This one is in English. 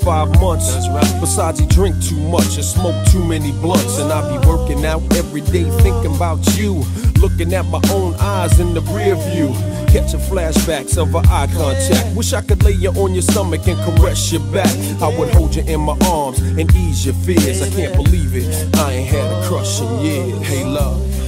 5 months. Besides, he drink too much and smoke too many blunts. And I be working out every day thinking about you, looking at my own eyes in the rear view, catching flashbacks of our eye contact. Wish I could lay you on your stomach and caress your back. I would hold you in my arms and ease your fears. I can't believe it, I ain't had a crush in years. Hey love,